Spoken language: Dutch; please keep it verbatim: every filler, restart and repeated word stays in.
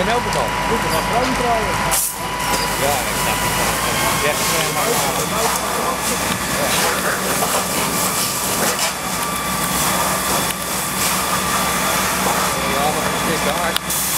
ben ook al. Moet er nog ruim draaien. Ja, ik dacht het wel. Ja, maar ja, nog een stuk te hard.